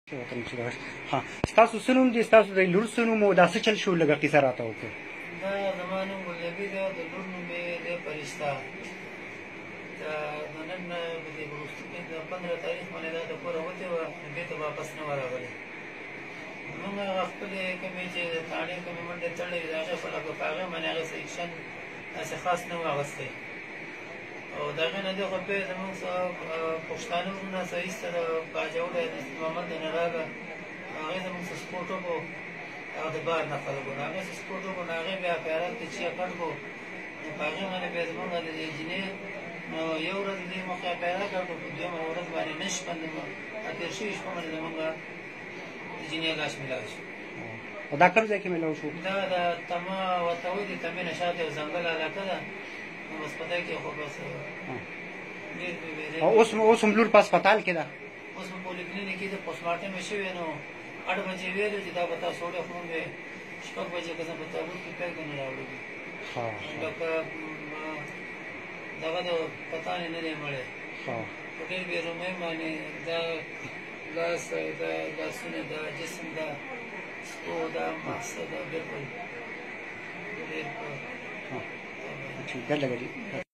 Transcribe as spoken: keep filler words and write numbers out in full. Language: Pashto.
وطن چې دا ها ستاسو څه نوم دی ستاسو د لور څه نوم او دا څه چل شو لږه کیسه راته وکړه. دا زما نوم ګلنبي دی او د لور نوم یې دی فرشته. د نن د وروستي کې د پندره تاریخ باندې دا د کوره وتې وه نو بېرته واپس نه وه راغلې. موږ هغه خپلې کومې چې کاڼې کومې منډې تړلې وې د هغې په لکه په هغې باندې هغه څه ایکشن داسې خاص نه و اخیستی او د هغې نه دغه بیا زموږ څه پښتانه وروڼه څه ایسته د باجوړی د محمد د نه راغله هغې زموږ څه سپورټ وکړو هغه د بار نه خلک وو نو هغې څه سپورټ وکړو نو هغې بیا پیرات کې چیا کټ کړو نو په هغې باندې بیا زموږ د انجینر نو یو ورځ دې مخکې پیدا کړ په دویمه ورځ باندې نه شپه تېر شوي شپه باندې زموږ انجینر لاس میلاو شو. او دا کوم ځای کې میلاو شو؟ دا د تمه ورته وایي د تمې نه شاته یو ځنګل علاقه ده نو بس په دې کې خو بس او اوس اوس هم لور په هسپتال کې ده؟ اوس په پولیکلینیک کې د پوسټ مارټم یې شوی نو اټ بجې ویلو چې دا به تاسو وړی خو موږ شپږ بجې که زه په تابوت کې پیل کړو نو راوړو لکه دغه د پتانې نه دی مړی په ډېر بې رومۍ باندې دا لاس دا لاسونه دا جسم دا سپو دا مغزه دا بلکل ډېر ٹھیک ہے لگا جی.